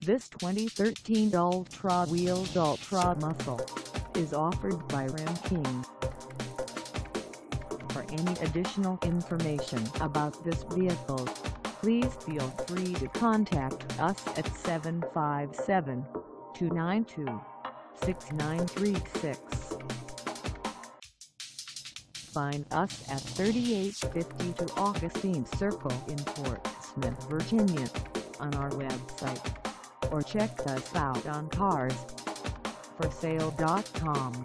This 2013 Ultra Wheels Ultra Muscle is offered by Ram King. For any additional information about this vehicle, please feel free to contact us at 757-292-6936. Find us at 3852 Augustine Circle in Portsmouth, Virginia, on our website, or check us out on carsforsale.com.